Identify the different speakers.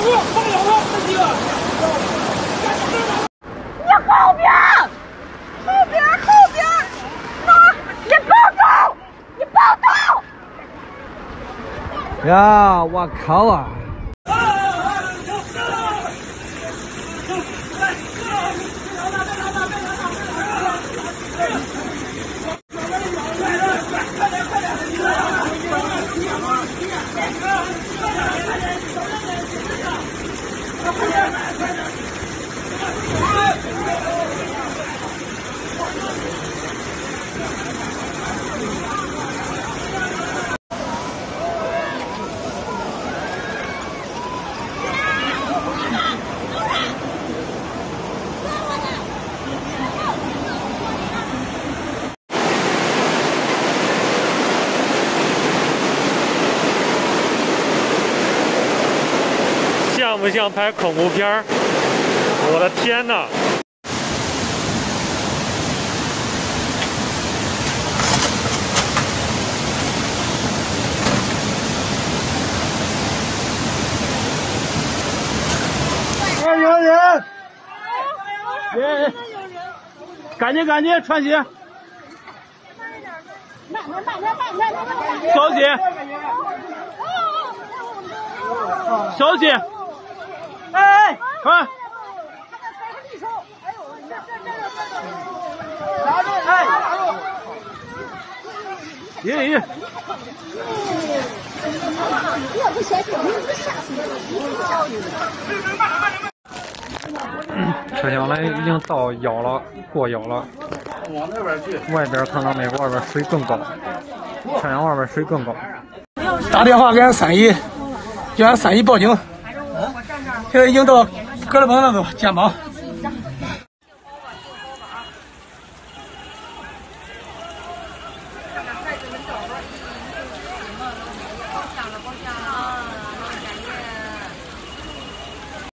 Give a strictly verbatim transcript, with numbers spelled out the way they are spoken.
Speaker 1: 你后边，后边，后边，那你抱住，你抱住！
Speaker 2: 呀，我靠啊！
Speaker 3: 像不像拍恐怖片儿？我的天哪！
Speaker 4: 有人！人！赶紧赶紧穿鞋！
Speaker 1: 慢点慢点慢点慢点！
Speaker 4: 小姐！小姐！ 哎，快！打住！哎，打住！爷爷，
Speaker 1: 我不嫌弃你，你吓死
Speaker 2: 车厢来已经到腰了，过腰了。
Speaker 4: 往那边去。
Speaker 2: 外边看到没？外边水更高，车厢外边水更高。
Speaker 5: 打电话给俺三姨，叫俺三姨报警。 现在已经到哥伦本那个肩膀。
Speaker 1: 看看孩子们照着，上了包厢。